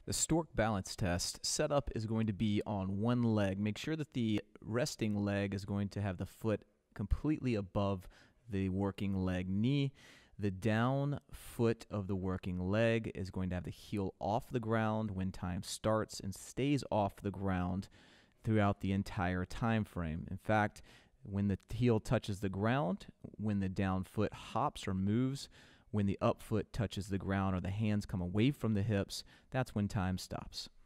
The Stork balance test setup is going to be on one leg. Make sure that the resting leg is going to have the foot completely above the working leg knee. The down foot of the working leg is going to have the heel off the ground when time starts and stays off the ground throughout the entire time frame. In fact, when the heel touches the ground, when the down foot hops or moves, when the up foot touches the ground or the hands come away from the hips, that's when time stops.